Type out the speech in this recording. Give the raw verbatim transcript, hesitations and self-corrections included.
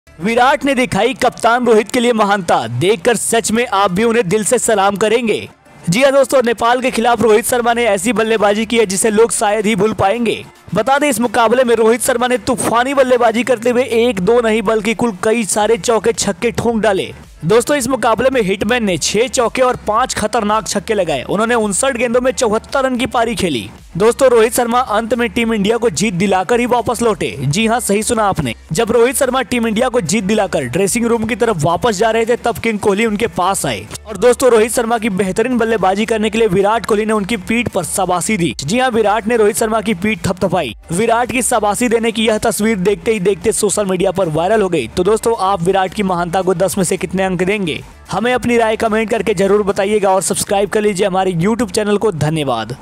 विराट ने दिखाई कप्तान रोहित के लिए महानता, देखकर सच में आप भी उन्हें दिल से सलाम करेंगे। जी हाँ दोस्तों, नेपाल के खिलाफ रोहित शर्मा ने ऐसी बल्लेबाजी की है जिसे लोग शायद ही भूल पाएंगे। बता दें, इस मुकाबले में रोहित शर्मा ने तूफानी बल्लेबाजी करते हुए एक दो नहीं बल्कि कुल कई सारे चौके छक्के ठोंक डाले। दोस्तों, इस मुकाबले में हिटमैन ने छह चौके और पांच खतरनाक छक्के लगाए। उन्होंने उनसठ गेंदों में चौहत्तर रन की पारी खेली। दोस्तों, रोहित शर्मा अंत में टीम इंडिया को जीत दिलाकर ही वापस लौटे। जी हाँ, सही सुना आपने। जब रोहित शर्मा टीम इंडिया को जीत दिलाकर ड्रेसिंग रूम की तरफ वापस जा रहे थे, तब किंग कोहली उनके पास आए और दोस्तों रोहित शर्मा की बेहतरीन बल्लेबाजी करने के लिए विराट कोहली ने उनकी पीठ पर शाबाशी दी। जी हाँ, विराट ने रोहित शर्मा की पीठ थपथपाई। विराट की शाबाशी देने की यह तस्वीर देखते ही देखते सोशल मीडिया पर वायरल हो गई। तो दोस्तों, आप विराट की महानता को दस में से कितने अंक देंगे? हमें अपनी राय कमेंट करके जरूर बताइएगा और सब्सक्राइब कर लीजिए हमारे यूट्यूब चैनल को। धन्यवाद।